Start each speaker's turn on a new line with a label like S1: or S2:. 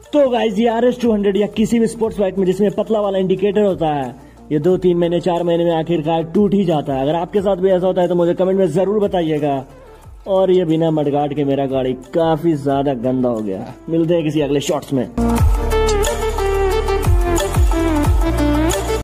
S1: तो गाइस ये RS200 या किसी भी स्पोर्ट्स बाइक में जिसमें पतला वाला इंडिकेटर होता है, ये 2-3 महीने 4 महीने में आखिरकार टूट ही जाता है। अगर आपके साथ भी ऐसा होता है तो मुझे कमेंट में जरूर बताइएगा। और ये बिना मडगार्ड के मेरा गाड़ी काफी ज्यादा गंदा हो गया। मिलते हैं किसी अगले शॉट्स में।